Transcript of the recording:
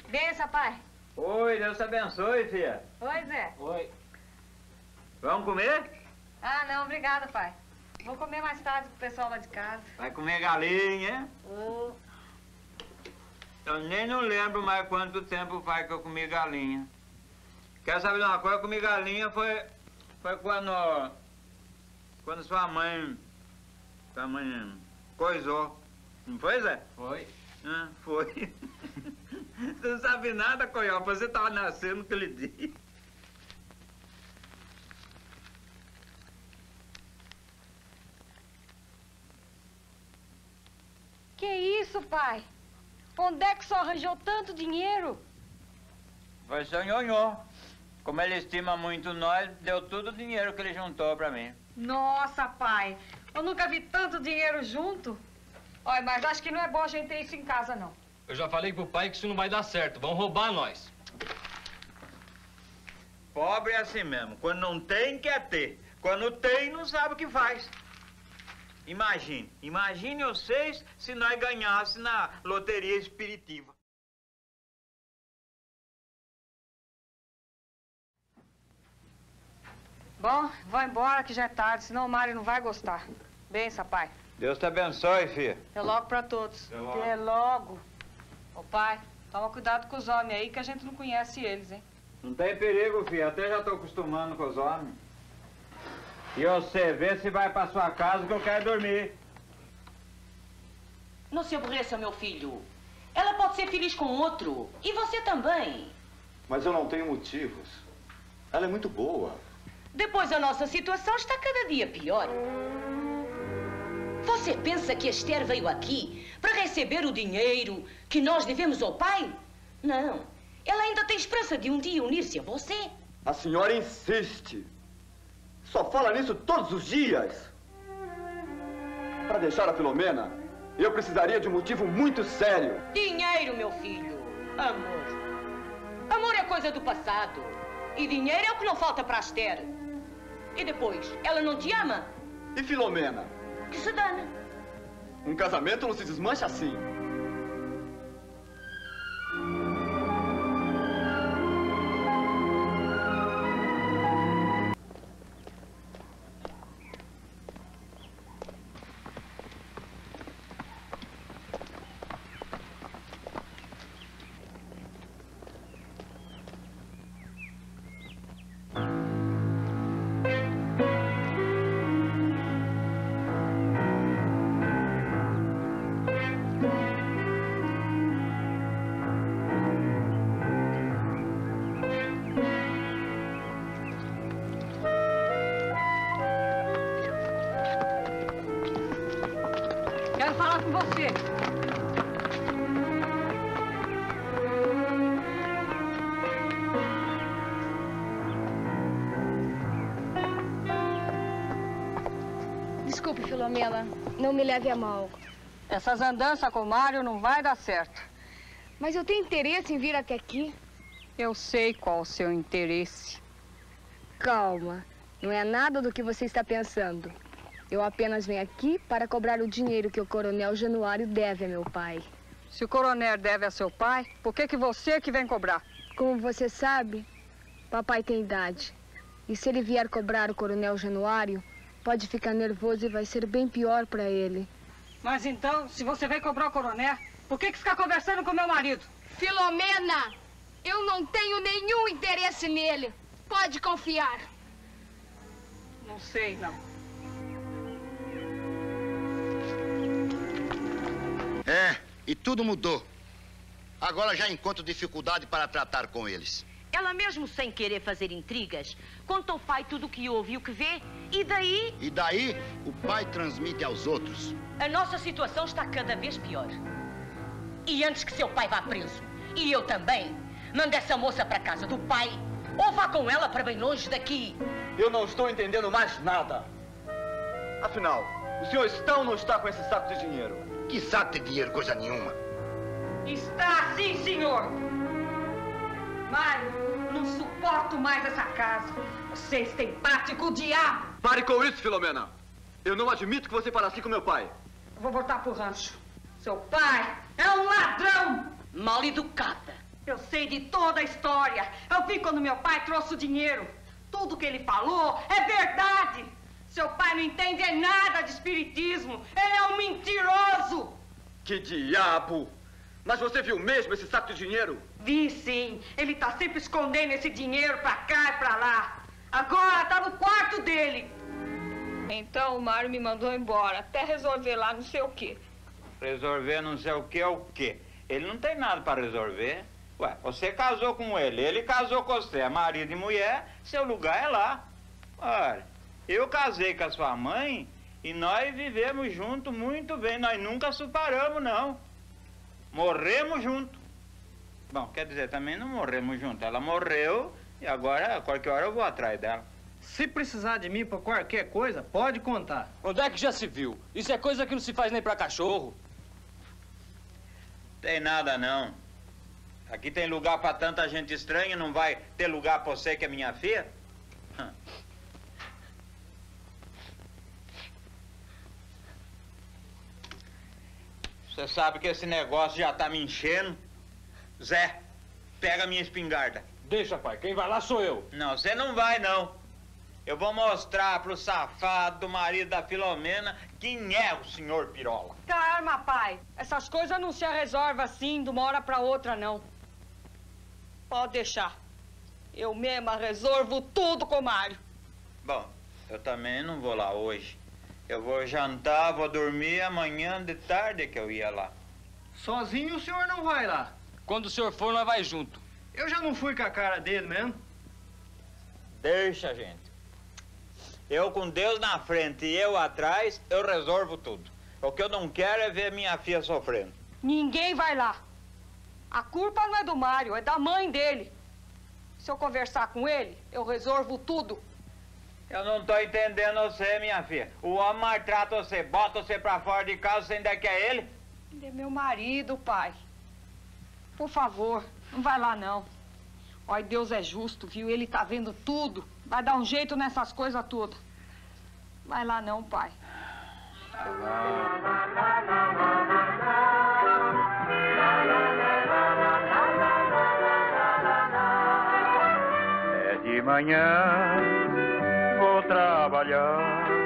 Benção, pai. Oi, Deus te abençoe, filha. Oi, Zé. Oi. Vamos comer? Ah, não, obrigada, pai. Vou comer mais tarde com o pessoal lá de casa. Vai comer galinha? Oh. Eu nem não lembro mais quanto tempo faz que eu comi galinha. Quer saber de uma coisa? Eu comi galinha foi quando sua mãe coisou. Não foi, Zé? Foi. Ah, foi. Você não sabe nada, Coió, você estava nascendo aquele dia. Que isso, pai? Onde é que só arranjou tanto dinheiro? Foi seu nhonhô. Como ele estima muito nós, deu todo o dinheiro que ele juntou pra mim. Nossa, pai. Eu nunca vi tanto dinheiro junto. Olha, mas acho que não é bom a gente ter isso em casa, não. Eu já falei pro pai que isso não vai dar certo. Vão roubar nós. Pobre é assim mesmo. Quando não tem, quer ter. Quando tem, não sabe o que faz. Imagine vocês se nós ganhássemos na loteria espiritiva. Bom, vou embora que já é tarde, senão o Mário não vai gostar. Benção, pai. Deus te abençoe, filha. Até logo pra todos. Até logo. Ô, pai, toma cuidado com os homens aí, que a gente não conhece eles, hein? Não tem perigo, filha. Até já tô acostumando com os homens. E você vê se vai pra sua casa que eu quero dormir. Não se aborreça, meu filho. Ela pode ser feliz com outro. E você também. Mas eu não tenho motivos. Ela é muito boa. Depois a nossa situação está cada dia pior. Você pensa que a Esther veio aqui para receber o dinheiro que nós devemos ao pai? Não. Ela ainda tem esperança de um dia unir-se a você. A senhora insiste. Só fala nisso todos os dias. Para deixar a Filomena, eu precisaria de um motivo muito sério. Dinheiro, meu filho. Amor. Amor é coisa do passado. E dinheiro é o que não falta para a Esther. E depois, ela não te ama? E Filomena? Que se dane. Um casamento não se desmancha assim. Quero falar com você. Desculpe, Filomena. Não me leve a mal. Essas andanças com o Mário não vai dar certo. Mas eu tenho interesse em vir até aqui. Eu sei qual o seu interesse. Calma. Não é nada do que você está pensando. Eu apenas venho aqui para cobrar o dinheiro que o coronel Januário deve a meu pai. Se o coronel deve a seu pai, por que você que vem cobrar? Como você sabe, papai tem idade. E se ele vier cobrar o coronel Januário, pode ficar nervoso e vai ser bem pior para ele. Mas então, se você vem cobrar o coronel, por que fica conversando com meu marido? Filomena, eu não tenho nenhum interesse nele. Pode confiar. Não sei, não. É, e tudo mudou. Agora já encontro dificuldade para tratar com eles. Ela mesmo sem querer fazer intrigas, conta ao pai tudo o que ouve e o que vê, e daí... E daí, o pai transmite aos outros. A nossa situação está cada vez pior. E antes que seu pai vá preso, e eu também, manda essa moça para casa do pai, ou vá com ela para bem longe daqui. Eu não estou entendendo mais nada. Afinal, o senhor está ou não está com esse saco de dinheiro? Que saco de dinheiro, coisa nenhuma. Está sim, senhor. Mário, não suporto mais essa casa. Vocês têm parte com o diabo. Pare com isso, Filomena. Eu não admito que você fale assim com meu pai. Eu vou voltar pro rancho. Seu pai é um ladrão. Mal educada. Eu sei de toda a história. Eu vi quando meu pai trouxe o dinheiro. Tudo que ele falou é verdade. Seu pai não entende nada de espiritismo. Ele é um mentiroso. Que diabo! Mas você viu mesmo esse saco de dinheiro? Vi sim. Ele tá sempre escondendo esse dinheiro pra cá e pra lá. Agora tá no quarto dele. Então o Mário me mandou embora, até resolver lá não sei o quê. Resolver não sei o quê? Ele não tem nada para resolver. Ué, você casou com ele casou com você, é marido e mulher, seu lugar é lá. Olha, eu casei com a sua mãe e nós vivemos juntos muito bem, nós nunca separamos, não. Morremos juntos. Bom, quer dizer, também não morremos juntos, ela morreu e agora, qualquer hora eu vou atrás dela. Se precisar de mim pra qualquer coisa, pode contar. Onde é que já se viu? Isso é coisa que não se faz nem pra cachorro. Tem nada, não. Aqui tem lugar pra tanta gente estranha, não vai ter lugar pra você que é minha filha? Você sabe que esse negócio já tá me enchendo. Zé, pega a minha espingarda. Deixa, pai. Quem vai lá sou eu. Não, você não vai, não. Eu vou mostrar pro safado do marido da Filomena quem é o senhor Pirola. Calma, pai. Essas coisas não se resolvem assim de uma hora pra outra, não. Pode deixar. Eu mesma resolvo tudo com o Mário. Bom, eu também não vou lá hoje. Eu vou jantar, vou dormir, amanhã de tarde que eu ia lá. Sozinho o senhor não vai lá. Quando o senhor for, nós vai junto. Eu já não fui com a cara dele mesmo. Deixa, gente. Eu com Deus na frente e eu atrás, eu resolvo tudo. O que eu não quero é ver minha filha sofrendo. Ninguém vai lá. A culpa não é do Mário, é da mãe dele. Se eu conversar com ele, eu resolvo tudo. Eu não tô entendendo você, minha filha. O homem maltrata você, bota você pra fora de casa, você ainda quer ele? Ele é meu marido, pai. Por favor, não vai lá, não. Olha, Deus é justo, viu? Ele tá vendo tudo. Vai dar um jeito nessas coisas todas. Vai lá não, pai. É de manhã, vou trabalhar.